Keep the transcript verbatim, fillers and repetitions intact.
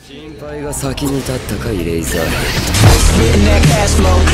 心配が先に立ったかイレイザー。